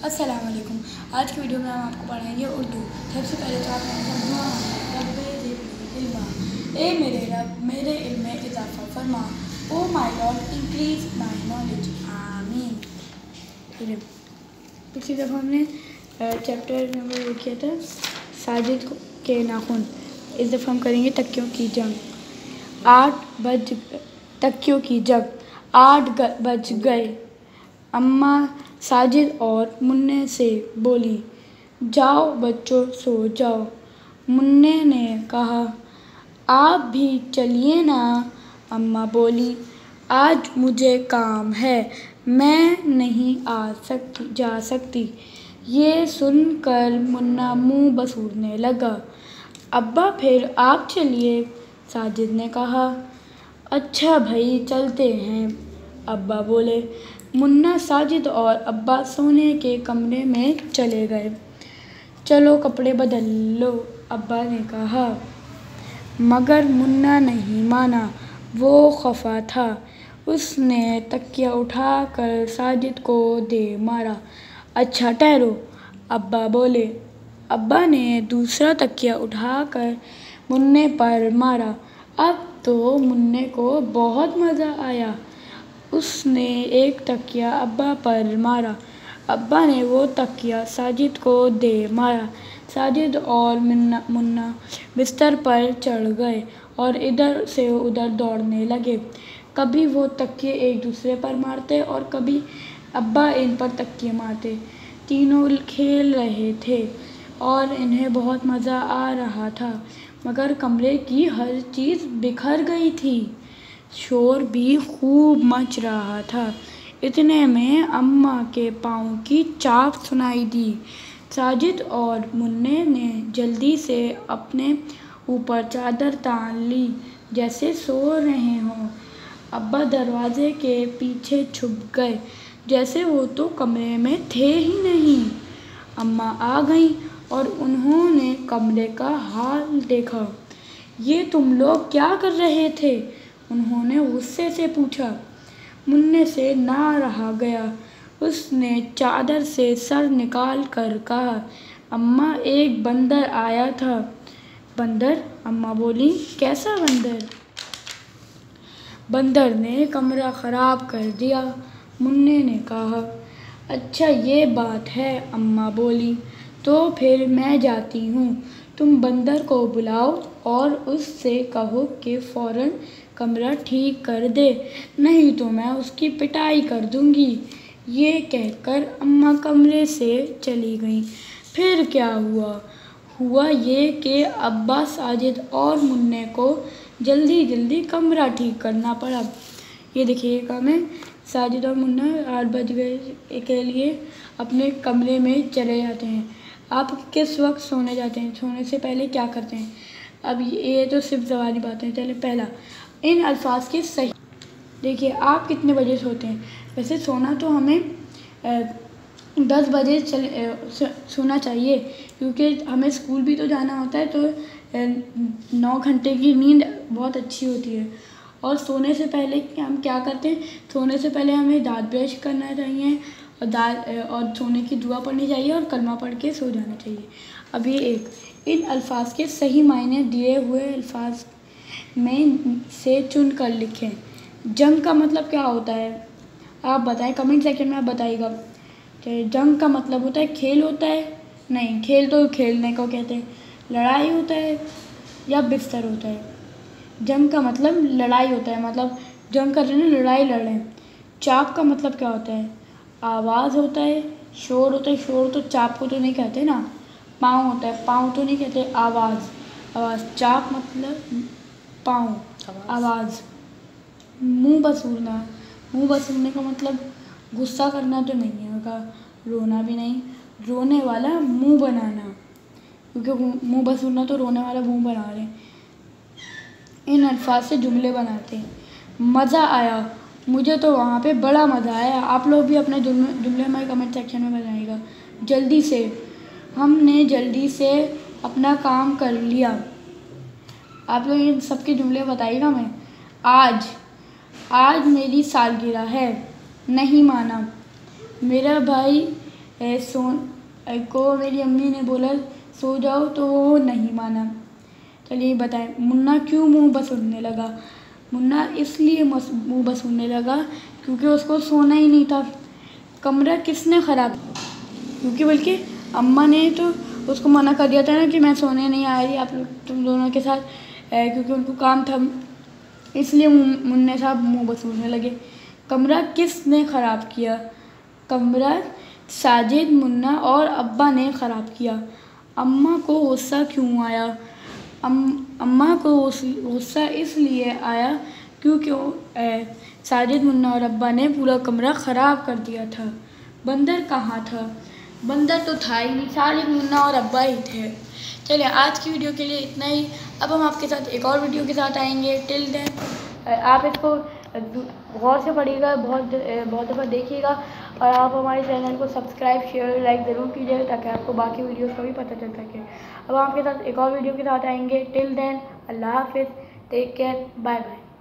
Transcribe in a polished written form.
अस्सलाम वालेकुम। आज की वीडियो में हम आपको पढ़ाएंगे उर्दू। सबसे पहले तो आप ए मेरे रब मेरे इल्म में इजाफ़ा फरमा। Oh my Lord increase my knowledge. आमीन। पिछली दफ़ा हमने चैप्टर नंबर वो किया था साजिद के नाखून। इस दफ़ा हम करेंगे तकियों की जंग। 8 बज तकियों की जंग 8 बज गए। अम्मा साजिद और मुन्ने से बोली, जाओ बच्चों सो जाओ। मुन्ने ने कहा, आप भी चलिए ना। अम्मा बोली, आज मुझे काम है, मैं नहीं जा सकती। ये सुनकर मुन्ना मुंह बसूरने लगा। अब्बा फिर आप चलिए, साजिद ने कहा। अच्छा भाई चलते हैं, अब्बा बोले। मुन्ना, साजिद और अब्बा सोने के कमरे में चले गए। चलो कपड़े बदल लो, अब्बा ने कहा। मगर मुन्ना नहीं माना, वो खफा था। उसने तकिया उठाकर साजिद को दे मारा। अच्छा ठहरो, अब्बा बोले। अब्बा ने दूसरा तकिया उठाकर मुन्ने पर मारा। अब तो मुन्ने को बहुत मज़ा आया। उसने एक तकिया अब्बा पर मारा। अब्बा ने वो तकिया साजिद को दे मारा। साजिद और मुन्ना बिस्तर पर चढ़ गए और इधर से उधर दौड़ने लगे। कभी वो तकिए एक दूसरे पर मारते और कभी अब्बा इन पर तकिए मारते। तीनों खेल रहे थे और इन्हें बहुत मज़ा आ रहा था, मगर कमरे की हर चीज़ बिखर गई थी। शोर भी खूब मच रहा था। इतने में अम्मा के पाँव की चाप सुनाई दी। साजिद और मुन्ने ने जल्दी से अपने ऊपर चादर तान ली, जैसे सो रहे हों। अब्बा दरवाजे के पीछे छुप गए, जैसे वो तो कमरे में थे ही नहीं। अम्मा आ गईं और उन्होंने कमरे का हाल देखा। ये तुम लोग क्या कर रहे थे? उन्होंने गुस्से से पूछा। मुन्ने से ना रहा गया। उसने चादर से सर निकाल कर कहा, अम्मा एक बंदर आया था। बंदर? अम्मा बोली, कैसा बंदर? बंदर ने कमरा ख़राब कर दिया, मुन्ने ने कहा। अच्छा ये बात है, अम्मा बोली। तो फिर मैं जाती हूँ। तुम बंदर को बुलाओ और उससे कहो कि फ़ौरन कमरा ठीक कर दे, नहीं तो मैं उसकी पिटाई कर दूँगी। ये कहकर अम्मा कमरे से चली गईं। फिर क्या हुआ? हुआ ये कि अब्बा, साजिद और मुन्ने को जल्दी जल्दी कमरा ठीक करना पड़ा। ये देखिए काम है। साजिद और मुन्ना 8 बज गए के लिए अपने कमरे में चले जाते हैं। आप किस वक्त सोने जाते हैं? सोने से पहले क्या करते हैं? अब ये तो सिर्फ ज़बानी बातें हैं। चलिए पहला, इन अल्फाज के सही। देखिए, आप कितने बजे सोते हैं? वैसे सोना तो हमें 10 बजे सोना चाहिए, क्योंकि हमें स्कूल भी तो जाना होता है, तो 9 घंटे की नींद बहुत अच्छी होती है। और सोने से पहले हम क्या करते हैं? सोने से पहले हमें दांत ब्रश करना चाहिए और सोने की दुआ पढ़नी चाहिए और कलमा पढ़ के सो जाना चाहिए। अब ये एक, इन अल्फाज के सही मायने दिए हुए अल्फाज में से चुन कर लिखें। जंग का मतलब क्या होता है? आप बताएं, कमेंट सेक्शन में आप बताइएगा। जंग का मतलब होता है खेल होता है? नहीं, खेल तो खेलने को कहते हैं। लड़ाई होता है या बिस्तर होता है? जंग का मतलब लड़ाई होता है, मतलब जंग कर रहे हैं, लड़ाई लड़ रहे हैं। चाप का मतलब क्या होता है? आवाज़ होता है, शोर होता है। शोर तो चाप को तो नहीं कहते ना। पाँव होता है, पाँव तो नहीं कहते। आवाज़। चाप मतलब पाँव, आवाज़। मुंह बसूरने का मतलब गुस्सा करना तो नहीं है का, रोना भी नहीं, रोने वाला मुंह बनाना, क्योंकि मुंह बसूरना तो रोने वाला मुंह बना रहे हैं। इन अल्फाज से जुमले बनाते हैं। मज़ा आया, मुझे तो वहाँ पे बड़ा मज़ा आया। आप लोग भी अपने जुमले हमारे कमेंट सेक्शन में बताइएगा। जल्दी से, हमने जल्दी से अपना काम कर लिया। आप लोग इन सबके जुमले बताइएगा। मैं आज मेरी सालगिरह है। नहीं माना, मेरा भाई को मेरी अम्मी ने बोला सो जाओ तो वो नहीं माना। चलिए बताएं मुन्ना क्यों मुँह बसूलने लगा। मुन्ना इसलिए मुँह बसूलने लगा क्योंकि उसको सोना ही नहीं था। कमरा किसने ख़राब, क्योंकि बल्कि अम्मा ने तो उसको मना कर दिया था ना कि मैं सोने नहीं आ रही आप लोग तुम दोनों के साथ, क्योंकि उनको काम था, इसलिए मुन्ने साहब मुँह बसूलने लगे। कमरा किसने ख़राब किया। कमरा साजिद, मुन्ना और अब्बा ने ख़राब किया। अम्मा को गुस्सा क्यों आया। अम्मा को गुस्सा इसलिए आया क्योंकि साजिद, मुन्ना और अब्बा ने पूरा कमरा ख़राब कर दिया था। बंदर कहाँ था। बंदर तो था ही नहीं, साजिद, मुन्ना और अब्बा ही थे। चलिए आज की वीडियो के लिए इतना ही। अब हम आपके साथ एक और वीडियो के साथ आएंगे। टिल देन आप इसको गौर से पढ़िएगा, बहुत दफ़ा देखिएगा और आप हमारे चैनल को सब्सक्राइब, शेयर, लाइक ज़रूर कीजिएगा ताकि आपको बाकी वीडियोस का भी पता चल सके। अब हम आपके साथ एक और वीडियो के साथ आएंगे। टिल देन अल्लाह हाफिज़, टेक केयर, बाय बाय।